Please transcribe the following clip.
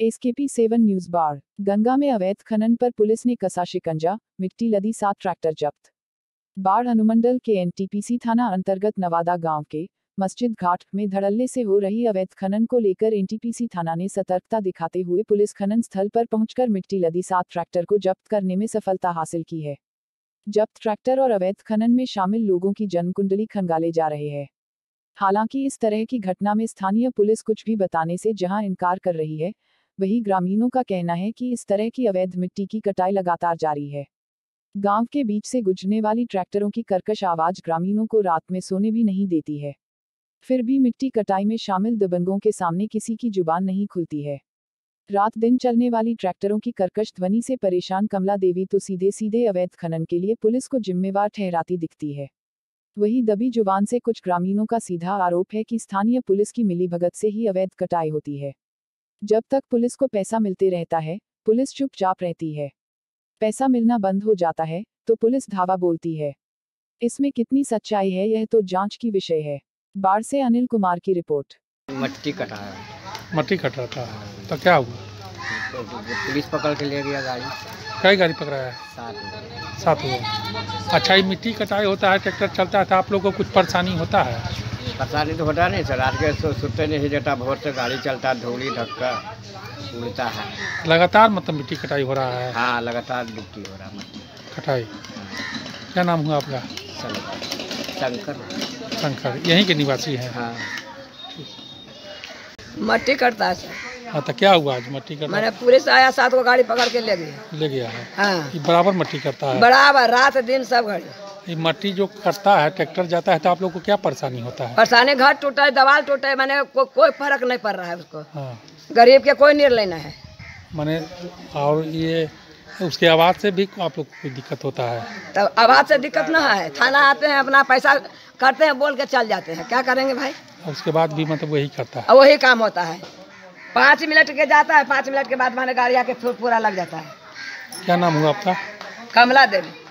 SKP7 news बाढ़। गंगा में अवैध खनन पर पुलिस ने कसा शिकंजा, मिट्टी लदी 7 ट्रैक्टर जब्त। बाढ़ अनुमंडल के NTPC थाना अंतर्गत नवादा गांव के मस्जिद घाट में धड़ल्ले से हो रही अवैध खनन को लेकर NTPC थाना ने सतर्कता दिखाते हुए पुलिस खनन स्थल पर पहुंचकर मिट्टी लदी 7 ट्रैक्टर को जब्त करने में सफलता हासिल की है। जब्त ट्रैक्टर और अवैध खनन में शामिल लोगों की जन्मकुंडली खंगाले जा रहे हैं। हालांकि इस तरह की घटना में स्थानीय पुलिस कुछ भी बताने से जहां इनकार कर रही है, वहीं ग्रामीणों का कहना है कि इस तरह की अवैध मिट्टी की कटाई लगातार जारी है। गांव के बीच से गुजरने वाली ट्रैक्टरों की कर्कश आवाज ग्रामीणों को रात में सोने भी नहीं देती है। फिर भी मिट्टी कटाई में शामिल दबंगों के सामने किसी की जुबान नहीं खुलती है। रात दिन चलने वाली ट्रैक्टरों की कर्कश ध्वनि से परेशान कमला देवी तो सीधे सीधे अवैध खनन के लिए पुलिस को जिम्मेवार ठहराती दिखती है। वहीं दबी जुबान से कुछ ग्रामीणों का सीधा आरोप है कि स्थानीय पुलिस की मिलीभगत से ही अवैध कटाई होती है। जब तक पुलिस को पैसा मिलते रहता है, पुलिस चुपचाप रहती है। पैसा मिलना बंद हो जाता है, तो पुलिस धावा बोलती है। इसमें कितनी सच्चाई है, यह तो जांच की विषय है। बाढ़ से अनिल कुमार की रिपोर्ट। मट्टी कटा है। मट्टी कट रहा था, तो क्या हुआ? तो पुलिस पकड़ के ले गया गाड़ी। कई गाड़ी पकड़ा है? 7 हुआ। अच्छा, ये मिट्टी कटाई होता है, ट्रैक्टर चलता है, तो आप लोगों को कुछ परेशानी होता है? परेशानी तो होता नहीं सर, रात के सुनते नहीं देता, भोर से गाड़ी चलता है, धूली धक्का उड़ता है। लगातार मतलब मिट्टी कटाई हो रहा है? हाँ, लगातार मिट्टी हो रहा है। कटाई। क्या नाम हुआ आपका? शंकर। यहीं के निवासी हैं? हाँ। मट्टी कटता है सर। हाँ, तो क्या हुआ आज मट्टी कटा? मैंने पुलिस आया, 7 को गाड़ी पकड़ के ले गया है। हाँ। ये बराबर मट्टी करता है? बराबर, रात दिन सब घड़ी। ये मट्टी जो करता है, ट्रैक्टर जाता है, तो आप लोग को क्या परेशानी होता है? परेशानी, घर टूटा है, दीवार टूटा है, मैंने कोई फर्क नहीं पड़ रहा है उसको। हाँ। गरीब के कोई निर्णय नहीं है। मैंने और ये उसके आवाज़ से भी आप लोग को कोई दिक्कत होता है? तो आवाज़ से दिक्कत ना है, थाना आते हैं, अपना पैसा करते हैं, बोल के चल जाते हैं, क्या करेंगे भाई। उसके बाद भी मतलब वही करता है? और वही काम होता है। 5 मिनट के जाता है, 5 मिनट के बाद मैंने गाड़ी आके पूरा लग जाता है। क्या नाम हुआ आपका? कमला देवी।